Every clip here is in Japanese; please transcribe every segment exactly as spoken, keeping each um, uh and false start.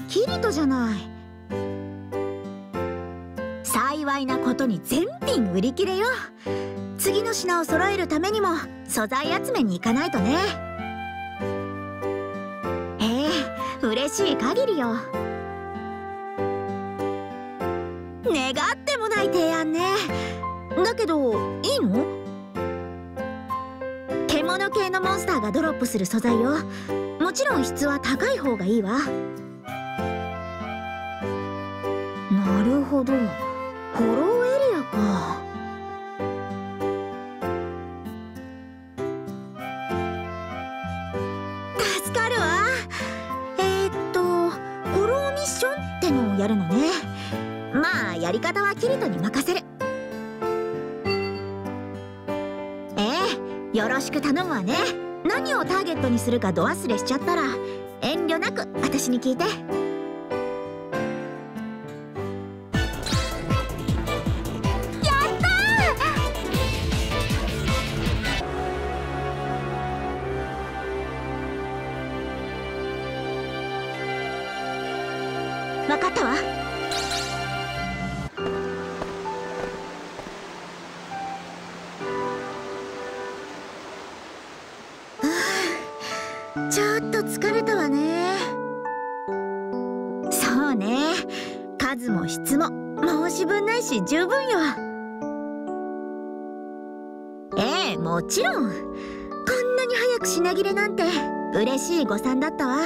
キリトじゃない。幸いなことに全品売り切れよ。次の品を揃えるためにも素材集めに行かないとね。ええ、嬉しい限りよ。願ってもない提案ね。だけどいいの？獣系のモンスターがドロップする素材よ。もちろん質は高い方がいいわ。なるほど、ホローエリアか。助かるわ。えー、っとホローミッションってのをやるのね。まあやり方はキリトに任せる。ええ、よろしく頼むわね。何をターゲットにするかど忘れしちゃったら遠慮なく私に聞いて。分かったわ。ちょっと疲れたわね。そうね、数も質も申し分ないし十分よ。ええ、もちろん。こんなに早く品切れなんて嬉しい誤算だったわ。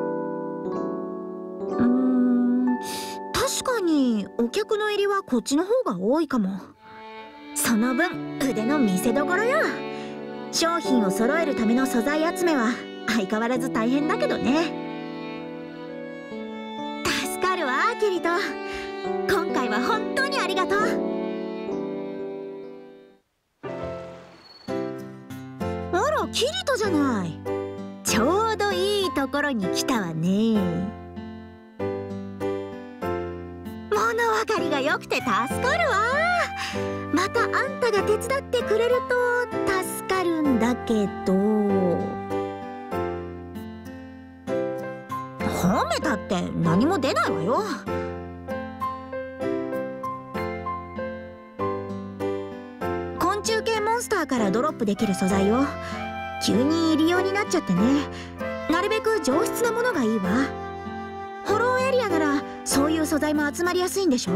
うーん、確かにお客の入りはこっちの方が多いかも。その分腕の見せ所よ。商品を揃えるための素材集めは相変わらず大変だけどね。助かるわキリト。今回は本当にありがとう。あらキリトじゃない。ちょうどいいところに来たわね。物分かりが良くて助かるわ。またあんたが手伝ってくれると助かるんだけど。褒めたって何も出ないわよ。昆虫系モンスターからドロップできる素材を急に利用になっちゃってね。なるべく上質なものがいいわ。ホローエリアならそういう素材も集まりやすいんでしょ。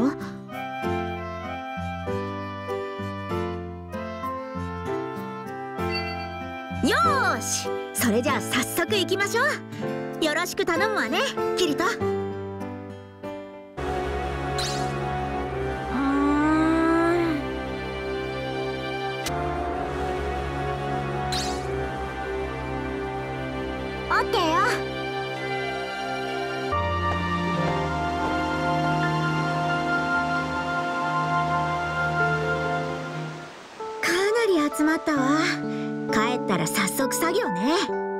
よーし、それじゃあ早速行きましょう。よろしく頼むわねキリト。うーん、オッケーよ。かなり集まったわ。帰ったら早速作業ね。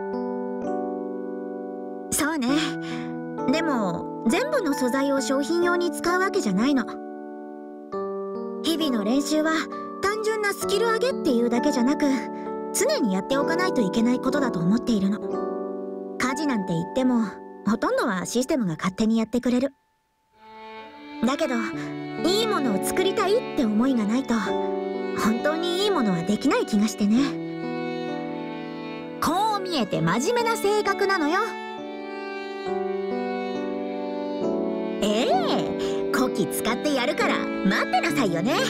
そうね。でも全部の素材を商品用に使うわけじゃないの。日々の練習は単純なスキル上げっていうだけじゃなく、常にやっておかないといけないことだと思っているの。家事なんて言ってもほとんどはシステムが勝手にやってくれる。だけどいいものを作りたいって思いがないと本当にいいものはできない気がしてね。こう見えて真面目な性格なのよ。ええ、こき使ってやるから待ってなさいよね。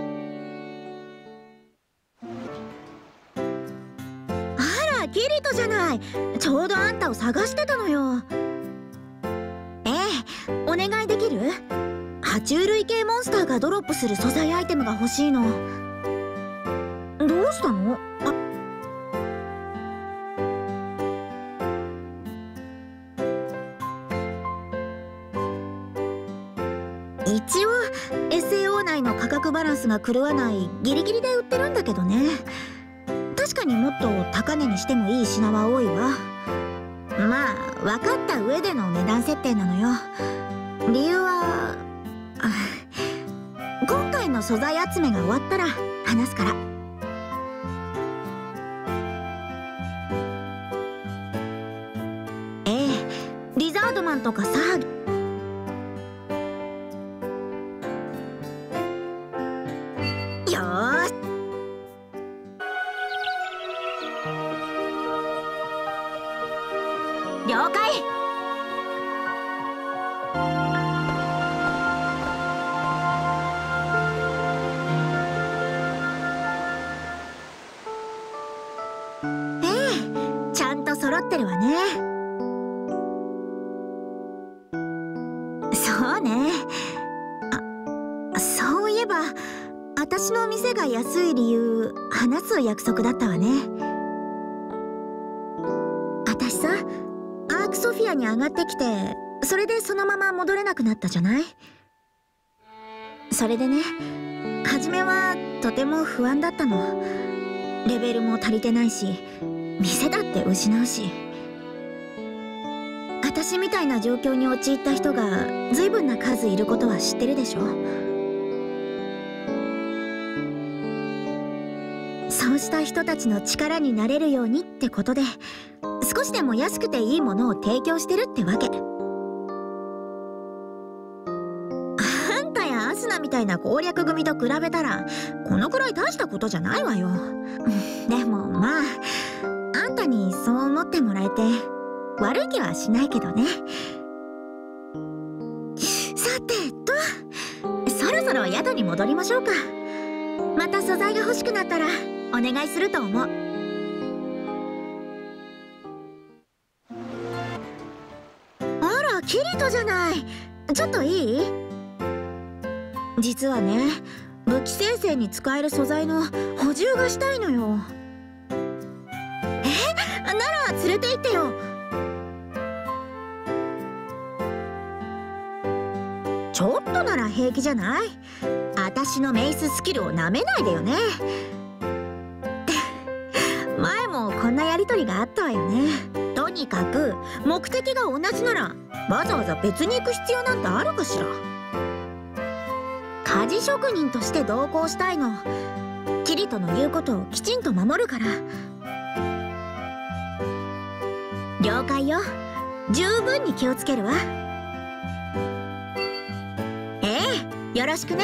あらキリトじゃない。ちょうどあんたを探してたのよ。ええ、お願いできる？爬虫類系モンスターがドロップする素材アイテムが欲しいの。どうしたの？あ、一応 エスエーオー 内の価格バランスが狂わないギリギリで売ってるんだけどね。確かにもっと高値にしてもいい品は多いわ。まあ分かった上での値段設定なのよ。理由は今回の素材集めが終わったら話すから。ええ、リザードマンとかサー了解。ええ、ちゃんと揃ってるわね。そうね。あ、そういえば私の店が安い理由話す約束だったわね。私さ、アークソフィアに上がってきて、それでそのまま戻れなくなったじゃない。それでね、初めはとても不安だったの。レベルも足りてないし、店だって失うし。私みたいな状況に陥った人が随分な数いることは知ってるでしょ。そうした人たちの力になれるようにってことで、少しでも安くていいものを提供してるってわけ。あんたやアスナみたいな攻略組と比べたらこのくらい大したことじゃないわよ。でもまあ、あんたにそう思ってもらえて悪い気はしないけどね。さてと、そろそろ宿に戻りましょうか。また素材が欲しくなったらお願いすると思う。あら、キリトじゃない。ちょっといい？実はね、武器生成に使える素材の補充がしたいのよ。え、なら連れて行ってよ。ちょっとなら平気じゃない？私のメイススキルをなめないでよね。前もこんなやりとりがあったわよね。とにかく目的が同じならわざわざ別に行く必要なんてあるかしら。鍛冶職人として同行したいの。キリトの言うことをきちんと守るから。了解よ。十分に気をつけるわ。ええ、よろしくね。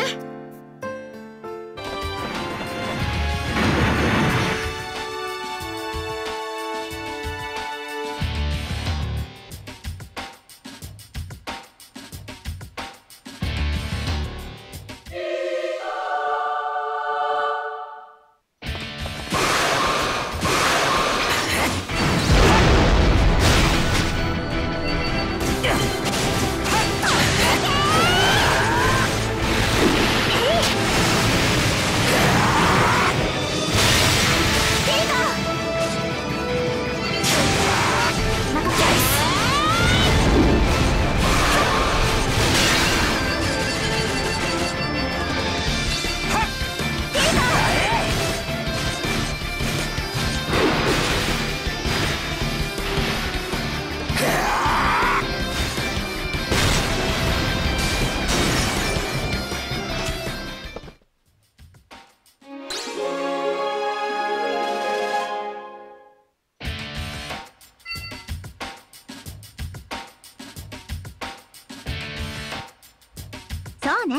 そうね。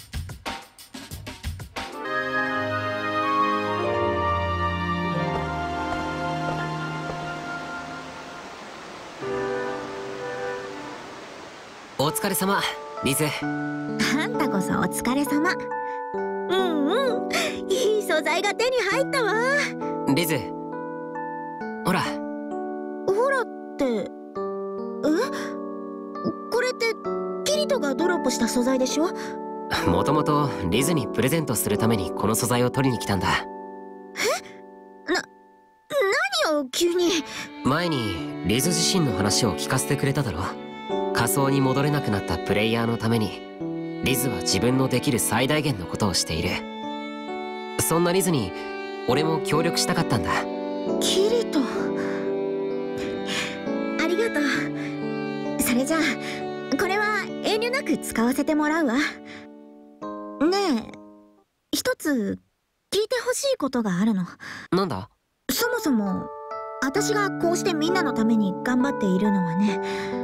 お疲れ様、リズ。 あんたこそお疲れ様。うんうん、いい素材が手に入ったわ。 リズ、ほら。 ほらって、え？これってキリトがドロップした素材でしょ？ もともとリズにプレゼントするためにこの素材を取りに来たんだ。 え？な、何を急に。 前にリズ自身の話を聞かせてくれただろ。仮想に戻れなくなったプレイヤーのためにリズは自分のできる最大限のことをしている。そんなリズに俺も協力したかったんだ。 キリト、ありがとう。それじゃあこれは遠慮なく使わせてもらうわ。ねえ、一つ聞いてほしいことがあるの。 なんだ？ そもそも私がこうしてみんなのために頑張っているのはね、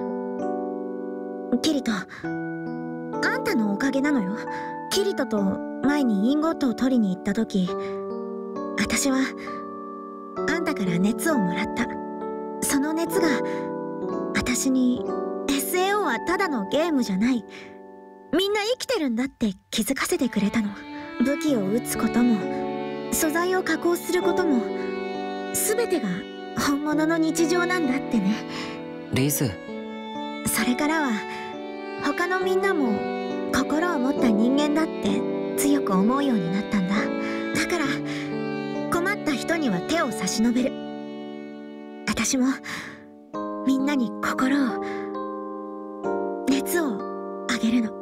キリト、あんたのおかげなのよ。キリトと前にインゴットを取りに行った時、私はあんたから熱をもらった。その熱が私に エスエーオー はただのゲームじゃない、みんな生きてるんだって気づかせてくれたの。武器を撃つことも素材を加工することも全てが本物の日常なんだってね。 リズ。 それからは他のみんなも心を持った人間だって強く思うようになったんだ。だから困った人には手を差し伸べる。私もみんなに心を熱をあげるの。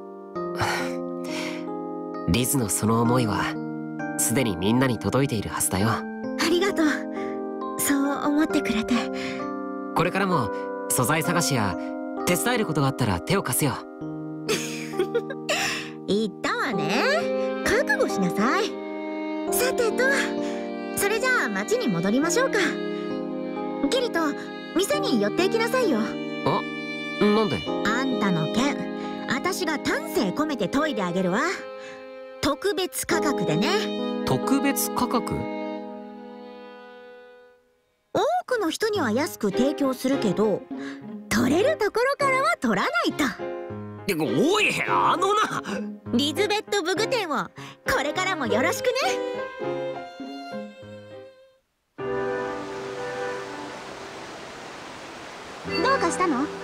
リズのその思いはすでにみんなに届いているはずだよ。 ありがとう、そう思ってくれて。 これからも素材探しや手伝えることがあったら手を貸すよ。 言ったわね、覚悟しなさい。さてと、それじゃあ町に戻りましょうか。キリト、店に寄っていきなさいよ。 あ、なんで？ あんたの件、私が丹精込めて研いであげるわ。特別価格でね。 特別価格？ 多くの人には安く提供するけど、取れるところからは取らないと。 おい、あのな。 リズベット武具店をこれからもよろしくね。 どうかしたの？